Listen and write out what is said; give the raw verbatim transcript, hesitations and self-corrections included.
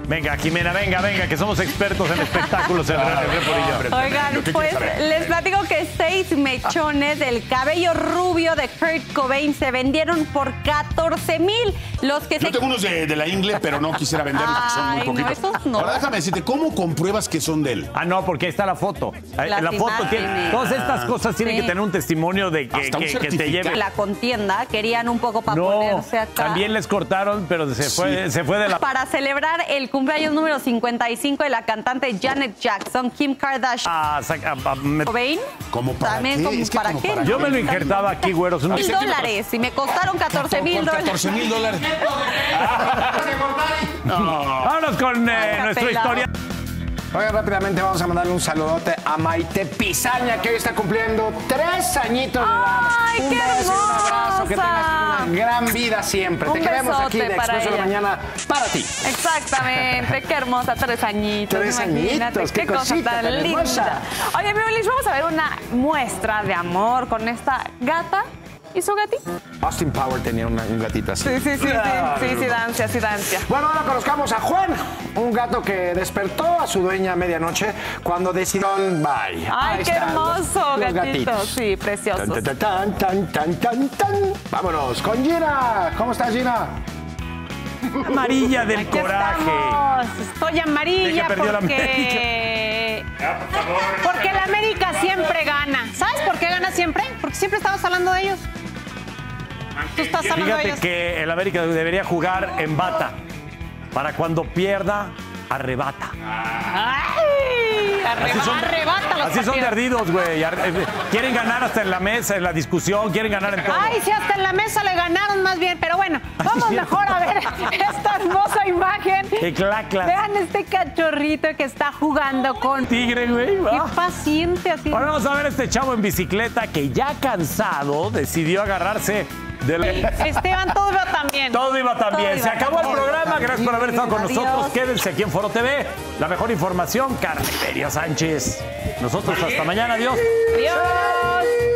Venga, Jimena, venga, venga, que somos expertos en espectáculos en Reporillo. Oigan, pues les platico que seis mechones del cabello rubio de Kurt Cobain se vendieron por catorce mil. Los que Yo se... tengo unos de, de la Ingle, pero no quisiera venderlos porque son muy Ay, no, poquitos. esos no. Ahora déjame decirte, ¿cómo compruebas que son de él? Ah, no, porque ahí está la foto. Ahí- Las la foto tiene. imágenes. Todas estas cosas tienen Sí. que tener un testimonio de que, Hasta un que- que te certificado. lleve. La contienda querían un poco para No, ponerse acá. también les cortaron, pero se fue, se fue de la. Para celebrar el cumpleaños número cincuenta y cinco de la cantante Janet Jackson, Kim Kardashian. a sac- a- a- me- Cobain. ¿Cómo para También qué? como Es que para como qué. para Yo me lo injertaba aquí, güeros. unos- Mil dólares y me costaron catorce mil Por dólares. catorce mil dólares. Vámonos con eh, Oiga, nuestra pelado. historia. Oiga, rápidamente vamos a mandarle un saludote a Maite Pizaña, que hoy está cumpliendo tres añitos de edad. ¡Ay, un qué beso y un abrazo, que tengas hermosa! una gran vida siempre. Un Te queremos aquí besote de para Expreso de ella. Mañana para ti. Exactamente, qué hermosa, tres añitos. Tres imagínate, añitos, qué cosa cosita tan tan linda. hermosa. Oye, mi Belis, vamos a ver una muestra de amor con esta gata y su gatito. Austin Power tenía una- un gatito así. Sí, sí, sí, sí, sí, sí, dancia, sí, dancia. Bueno, ahora conozcamos a Juan, un gato que despertó a su dueña a medianoche cuando decidió bye. Ay, Ahí qué están los- hermoso, los gatito. gatitos. Sí, precioso. Tan, tan, tan, tan, tan, tan, tan. Vámonos con Gina. ¿Cómo estás, Gina? Amarilla del Aquí coraje. estamos. Estoy amarilla Deja, perdió la porque... Porque la América siempre gana. ¿Sabes por qué gana siempre? Porque siempre estamos hablando de ellos. Tú estás hablando de Fíjate ellos. que el América debería jugar en bata. Para cuando pierda, arrebata. ¡Ay! Arreba, Así son, arrebata los así son de partidos. ardidos, güey. Ar- eh, Quieren ganar hasta en la mesa, en la discusión, quieren ganar en todo. Ay, sí, hasta en la mesa le ganaron más bien. Pero bueno, vamos sí. mejor a ver esta hermosa imagen. Qué clacla. Vean este cachorrito que está jugando con... Tigre, güey. Qué Ah. paciente así. Ahora vamos a ver a este chavo en bicicleta que ya cansado decidió agarrarse de la... Esteban, todo iba tan bien. Todo iba tan Todo bien. iba Se acabó tan el bien. programa. Gracias por haber estado con Adiós. nosotros. Quédense aquí en Foro T V. La mejor información, Carmen Peria Sánchez. Nosotros hasta mañana. Adiós. Adiós.